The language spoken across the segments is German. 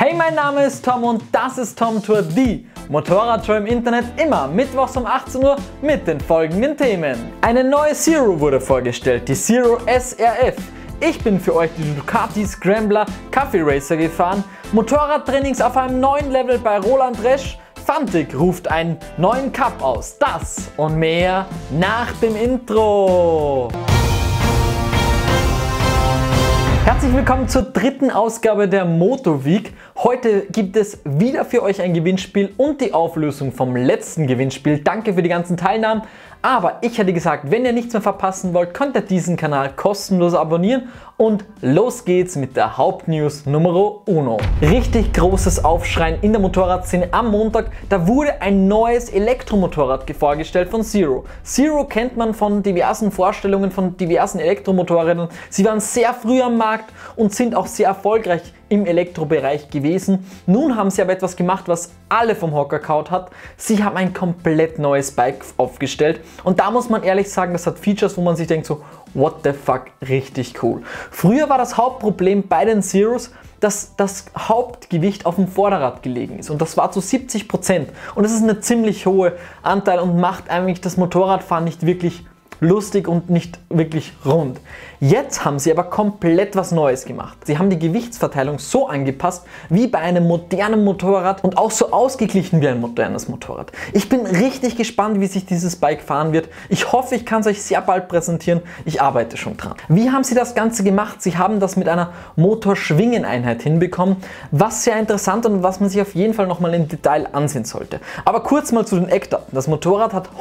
Hey, mein Name ist Tom und das ist Tom Tour, die Motorradshow im Internet, immer mittwochs um 18 Uhr mit den folgenden Themen. Eine neue Zero wurde vorgestellt, die Zero SRF. Ich bin für euch die Ducati Scrambler Coffee Racer gefahren, Motorradtrainings auf einem neuen Level bei Roland Resch, Fantic ruft einen neuen Cup aus. Das und mehr nach dem Intro. Herzlich willkommen zur dritten Ausgabe der MotoWeek. Heute gibt es wieder für euch ein Gewinnspiel und die Auflösung vom letzten Gewinnspiel. Danke für die ganzen Teilnahmen. Aber ich hätte gesagt, wenn ihr nichts mehr verpassen wollt, könnt ihr diesen Kanal kostenlos abonnieren. Und los geht's mit der Hauptnews Numero Uno. Richtig großes Aufschreien in der Motorradszene am Montag. Da wurde ein neues Elektromotorrad vorgestellt von Zero. Zero kennt man von diversen Vorstellungen von diversen Elektromotorrädern. Sie waren sehr früh am Markt und sind auch sehr erfolgreich im Elektrobereich gewesen. Nun haben sie aber etwas gemacht, was alle vom Hocker gehauen hat. Sie haben ein komplett neues Bike aufgestellt und da muss man ehrlich sagen, das hat Features, wo man sich denkt so, what the fuck, richtig cool. Früher war das Hauptproblem bei den Zeros, dass das Hauptgewicht auf dem Vorderrad gelegen ist und das war zu 70% und das ist eine ziemlich hohe Anteil und macht eigentlich das Motorradfahren nicht wirklich lustig und nicht wirklich rund. Jetzt haben sie aber komplett was Neues gemacht. Sie haben die Gewichtsverteilung so angepasst wie bei einem modernen Motorrad und auch so ausgeglichen wie ein modernes Motorrad. Ich bin richtig gespannt, wie sich dieses Bike fahren wird. Ich hoffe, ich kann es euch sehr bald präsentieren. Ich arbeite schon dran. Wie haben sie das Ganze gemacht? Sie haben das mit einer Motorschwingeneinheit hinbekommen, was sehr interessant und was man sich auf jeden Fall nochmal im Detail ansehen sollte. Aber kurz mal zu den Eckdaten. Das Motorrad hat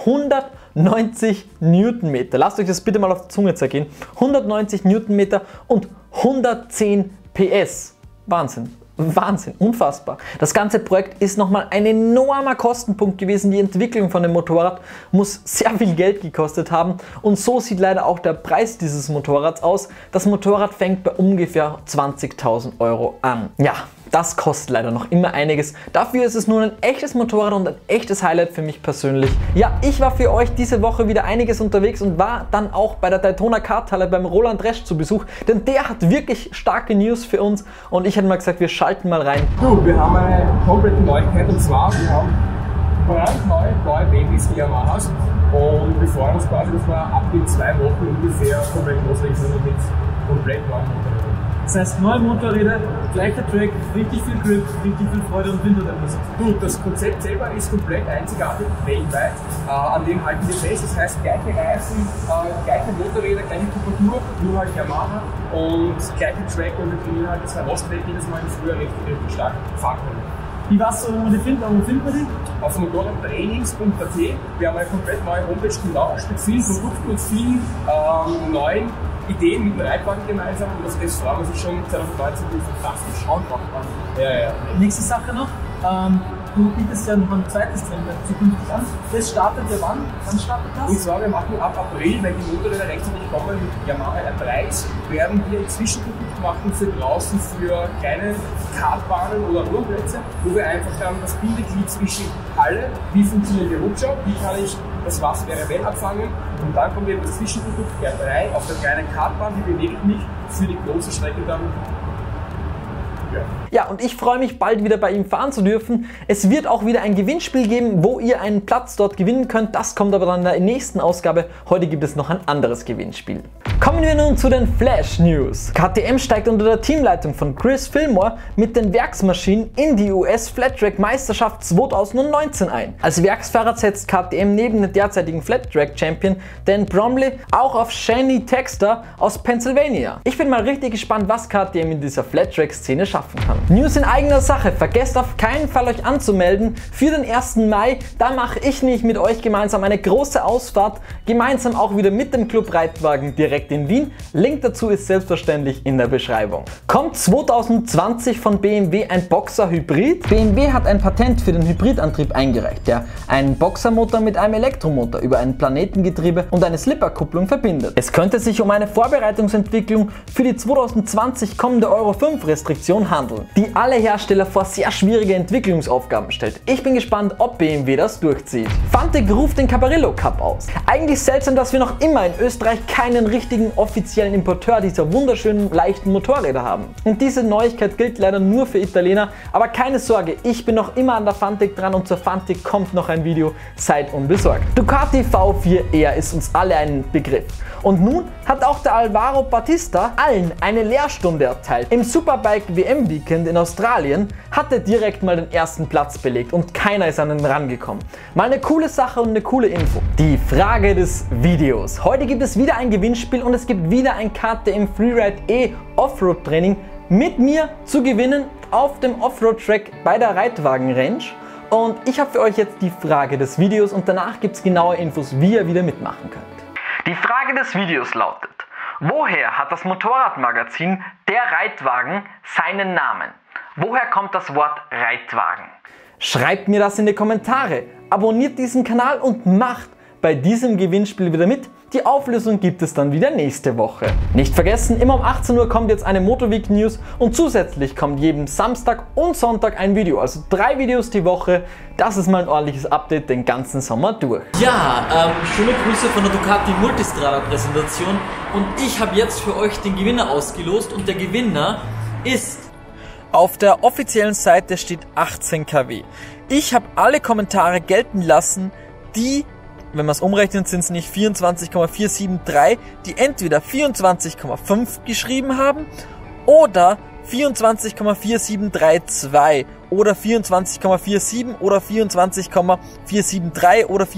190 Newtonmeter. Lasst euch das bitte mal auf die Zunge zergehen. 190 Newtonmeter und 110 PS. Wahnsinn. Wahnsinn, unfassbar. Das ganze Projekt ist nochmal ein enormer Kostenpunkt gewesen. Die Entwicklung von dem Motorrad muss sehr viel Geld gekostet haben und so sieht leider auch der Preis dieses Motorrads aus. Das Motorrad fängt bei ungefähr 20.000 Euro an. Ja, das kostet leider noch immer einiges. Dafür ist es nun ein echtes Motorrad und ein echtes Highlight für mich persönlich. Ja, ich war für euch diese Woche wieder einiges unterwegs und war dann auch bei der Daytona Karthalle beim Roland Resch zu Besuch, denn der hat wirklich starke News für uns und ich hätte mal gesagt, wir schalten mal rein. Du, wir haben eine komplette Neuigkeit und zwar, wir haben brandneue Babys, die Yamahas und wir freuen uns quasi, dass wir ab in 2 Wochen ungefähr komplett loslegen können mit komplett neuen Motorrädern. Das heißt, neue Motorräder, gleicher Track, richtig viel Glück, richtig viel Freude und Winterdämmerung. Du, das Konzept selber ist komplett einzigartig weltweit. An dem halten wir fest. Das heißt, gleiche Reifen, gleiche Motorräder, gleiche Temperatur, nur halt Yamaha und gleiche Track und wir kriegen halt 2 Rostwege jedes Mal, die früher richtig stark fahren können. Wie war's so, wo findet man die? Auf motorradtrainings.at. Wir haben eine komplett neue Homepage gelauncht mit vielen Produkten und vielen neuen Ideen mit dem Reitwagen gemeinsam und das freuen wir sich schon 2019 fantastisch. Ja. Nächste Sache noch, du bietest ja noch ein zweites Trend zukünftig an. Das startet ja wann? Wann startet das? Und zwar, wir machen ab April, wenn die Motorräder rechtzeitig kommen, mit Yamaha R3s, werden wir ein Zwischenprodukt machen für draußen für kleine Kartbahnen oder Rundplätze, wo wir einfach dann das Bindeglied zwischen Halle, wie funktioniert die Rutscher, wie kann ich das Wasser der Rebell abfangen und dann kommt eben das Zwischenprodukt R3 auf der kleinen Kartbahn, wie bewege ich mich für die große Strecke dann. Ja, und ich freue mich bald wieder bei ihm fahren zu dürfen. Es wird auch wieder ein Gewinnspiel geben, wo ihr einen Platz dort gewinnen könnt. Das kommt aber dann in der nächsten Ausgabe. Heute gibt es noch ein anderes Gewinnspiel. Kommen wir nun zu den Flash News. KTM steigt unter der Teamleitung von Chris Fillmore mit den Werksmaschinen in die US Flat Track Meisterschaft 2019 ein. Als Werksfahrer setzt KTM neben dem derzeitigen Flat Track Champion Dan Bromley auch auf Shani Texter aus Pennsylvania. Ich bin mal richtig gespannt, was KTM in dieser Flat Track Szene schaffen kann. News in eigener Sache. Vergesst auf keinen Fall euch anzumelden für den 1. Mai. Da mache ich nicht mit euch gemeinsam eine große Ausfahrt. Gemeinsam auch wieder mit dem Club Reitwagen direkt in Wien. Link dazu ist selbstverständlich in der Beschreibung. Kommt 2020 von BMW ein Boxer Hybrid? BMW hat ein Patent für den Hybridantrieb eingereicht, der einen Boxermotor mit einem Elektromotor über ein Planetengetriebe und eine Slipperkupplung verbindet. Es könnte sich um eine Vorbereitungsentwicklung für die 2020 kommende Euro 5 Restriktion handeln. die alle Hersteller vor sehr schwierige Entwicklungsaufgaben stellt. Ich bin gespannt, ob BMW das durchzieht. Fantic ruft den Caparillo Cup aus. Eigentlich seltsam, dass wir noch immer in Österreich keinen richtigen offiziellen Importeur dieser wunderschönen leichten Motorräder haben. Und diese Neuigkeit gilt leider nur für Italiener, aber keine Sorge, ich bin noch immer an der Fantic dran und zur Fantic kommt noch ein Video, seid unbesorgt. Ducati V4R ist uns alle ein Begriff. Und nun hat auch der Alvaro Bautista allen eine Lehrstunde erteilt. Im Superbike WM Weekend in Australien hat er direkt mal den ersten Platz belegt und keiner ist an ihn rangekommen. Mal eine coole Sache und eine coole Info. Die Frage des Videos. Heute gibt es wieder ein Gewinnspiel und es gibt wieder ein KTM Freeride E Offroad Training mit mir zu gewinnen auf dem Offroad-Track bei der Reitwagen Range. Und ich habe für euch jetzt die Frage des Videos und danach gibt es genaue Infos, wie ihr wieder mitmachen könnt. Die Frage des Videos lautet: Woher hat das Motorradmagazin Der Reitwagen seinen Namen? Woher kommt das Wort Reitwagen? Schreibt mir das in die Kommentare, abonniert diesen Kanal und macht bei diesem Gewinnspiel wieder mit. Die Auflösung gibt es dann wieder nächste Woche. Nicht vergessen, immer um 18 Uhr kommt jetzt eine Motoweek News und zusätzlich kommt jeden Samstag und Sonntag ein Video, also 3 Videos die Woche. Das ist mal ein ordentliches Update den ganzen Sommer durch. Ja, schöne Grüße von der Ducati Multistrada Präsentation und ich habe jetzt für euch den Gewinner ausgelost und der Gewinner ist... Auf der offiziellen Seite steht 18 kW. Ich habe alle Kommentare gelten lassen, die, wenn man es umrechnet, sind es nicht 24,473, die entweder 24,5 geschrieben haben oder 24,4732 oder 24,47 oder 24,473 oder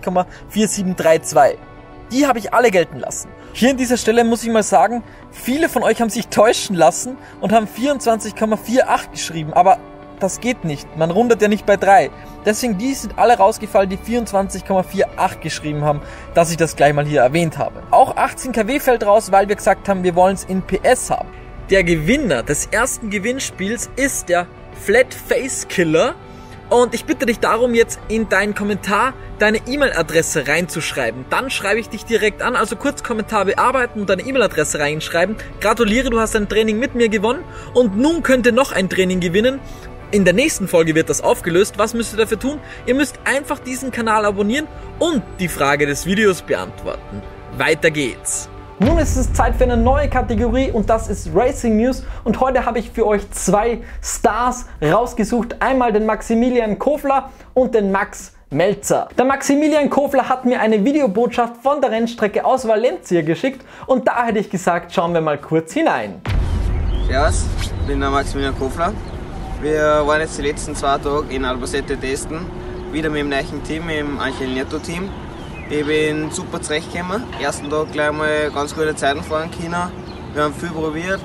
24,4732. Die habe ich alle gelten lassen. Hier an dieser Stelle muss ich mal sagen, viele von euch haben sich täuschen lassen und haben 24,48 geschrieben, aber das geht nicht. Man rundet ja nicht bei 3. Deswegen, die sind alle rausgefallen, die 24,48 geschrieben haben, dass ich das gleich mal hier erwähnt habe. Auch 18 kW fällt raus, weil wir gesagt haben, wir wollen es in PS haben. Der Gewinner des ersten Gewinnspiels ist der Flat Face Killer. Und ich bitte dich darum, jetzt in deinen Kommentar deine E-Mail-Adresse reinzuschreiben. Dann schreibe ich dich direkt an, also kurz Kommentar bearbeiten und deine E-Mail-Adresse reinschreiben. Gratuliere, du hast ein Training mit mir gewonnen und nun könnt ihr noch ein Training gewinnen. In der nächsten Folge wird das aufgelöst. Was müsst ihr dafür tun? Ihr müsst einfach diesen Kanal abonnieren und die Frage des Videos beantworten. Weiter geht's. Nun ist es Zeit für eine neue Kategorie und das ist Racing News und heute habe ich für euch 2 Stars rausgesucht. Einmal den Maximilian Kofler und den Max Melzer. Der Maximilian Kofler hat mir eine Videobotschaft von der Rennstrecke aus Valencia geschickt und da hätte ich gesagt, schauen wir mal kurz hinein. Servus, ich bin der Maximilian Kofler. Wir waren jetzt die letzten 2 Tage in Albacete testen, wieder mit dem neuen Team, im Angel Nieto Team. Ich bin super zurechtgekommen. Ersten Tag gleich mal ganz gute Zeiten fahren können. Wir haben viel probiert,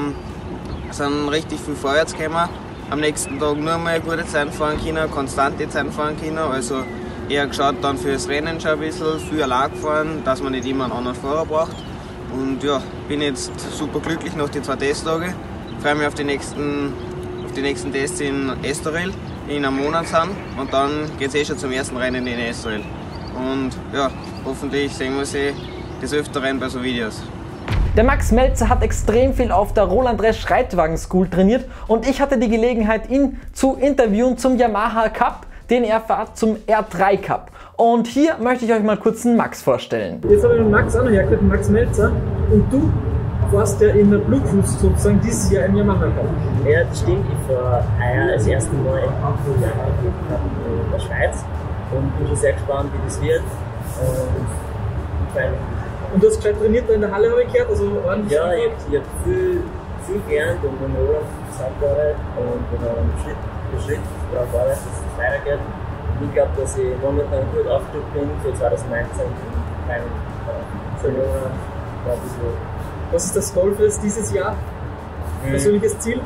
sind richtig viel vorwärts gekommen. Am nächsten Tag nur mal gute Zeiten fahren können, konstante Zeiten fahren können. Also eher geschaut dann fürs Rennen schon ein bisschen, viel allein gefahren, dass man nicht immer einen anderen Fahrer braucht. Und ja, bin jetzt super glücklich nach den 2 Testtagen. Freue mich auf die nächsten Tests in Estoril in einem Monat sind. Und dann geht es schon zum ersten Rennen in Estoril. Und ja, hoffentlich sehen wir sie des Öfteren bei so Videos. Der Max Melzer hat extrem viel auf der Roland Resch Reitwagen School trainiert und ich hatte die Gelegenheit, ihn zu interviewen zum Yamaha Cup, den er fährt, zum R3 Cup. Und hier möchte ich euch mal kurz einen Max vorstellen. Jetzt habe ich den Max auch noch hergehört, den Max Melzer. Und du warst ja in der Bluetooth sozusagen dieses Jahr im Yamaha Cup. Ja, das stimmt. Ich war das erste Mal in der Schweiz. Und bin schon sehr gespannt, wie das wird. Und du hast gescheit trainiert da in der Halle, habe ich gehört? Also ordentlich? Ja, ich habe viel gelernt und mit Olaf zusammengearbeitet und Schritt darauf gearbeitet, dass es weitergeht. Und ich glaube, dass ich momentan gut aufgerückt bin für 2019 beim Senioren. Was ist das Goal für dieses Jahr? Persönliches Ziel?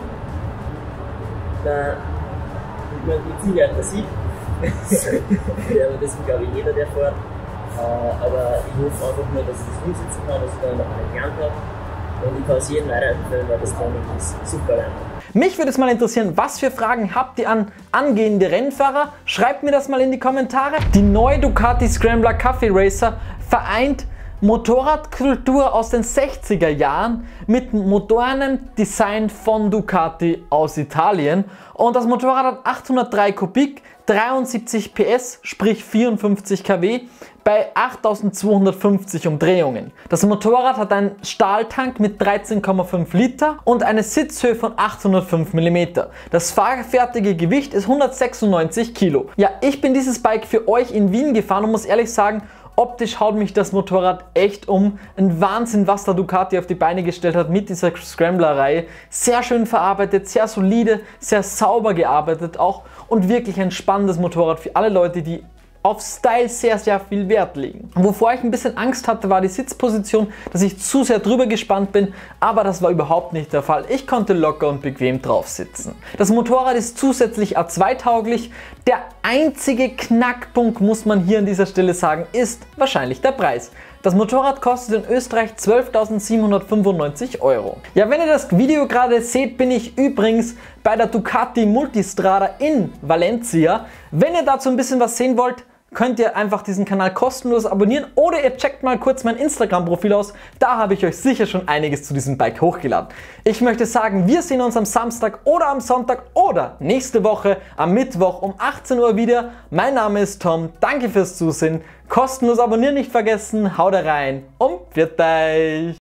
Mein Ziel wäre der Sieg. Ja, das ist, glaube ich, jeder, der fährt. Aber ich hoffe einfach nur, dass ich das umsetzen kann, dass ich da noch eine gelernt habe. Und ich kann es jedem weiterempfehlen, weil das Training ist super lernen. Mich würde es mal interessieren, was für Fragen habt ihr an angehende Rennfahrer? Schreibt mir das mal in die Kommentare. Die neue Ducati Scrambler Cafe Racer vereint Motorradkultur aus den 60er Jahren mit modernem Design von Ducati aus Italien. Und das Motorrad hat 803 Kubik, 73 PS, sprich 54 kW, bei 8250 Umdrehungen. Das Motorrad hat einen Stahltank mit 13,5 Liter und eine Sitzhöhe von 805 mm. Das fahrfertige Gewicht ist 196 Kilo. Ja, ich bin dieses Bike für euch in Wien gefahren und muss ehrlich sagen, optisch haut mich das Motorrad echt um. Ein Wahnsinn, was der Ducati auf die Beine gestellt hat mit dieser Scrambler-Reihe. Sehr schön verarbeitet, sehr solide, sehr sauber gearbeitet auch und wirklich ein spannendes Motorrad für alle Leute, die auf Style sehr, sehr viel Wert legen. Wovor ich ein bisschen Angst hatte, war die Sitzposition, dass ich zu sehr drüber gespannt bin, aber das war überhaupt nicht der Fall. Ich konnte locker und bequem drauf sitzen. Das Motorrad ist zusätzlich A2-tauglich. Der einzige Knackpunkt, muss man hier an dieser Stelle sagen, ist wahrscheinlich der Preis. Das Motorrad kostet in Österreich 12.795 €. Ja, wenn ihr das Video gerade seht, bin ich übrigens bei der Ducati Multistrada in Valencia. Wenn ihr dazu ein bisschen was sehen wollt, könnt ihr einfach diesen Kanal kostenlos abonnieren oder ihr checkt mal kurz mein Instagram-Profil aus, da habe ich euch sicher schon einiges zu diesem Bike hochgeladen. Ich möchte sagen, wir sehen uns am Samstag oder am Sonntag oder nächste Woche am Mittwoch um 18 Uhr wieder. Mein Name ist Tom, danke fürs Zusehen, kostenlos abonnieren nicht vergessen, haut rein und pfiat euch!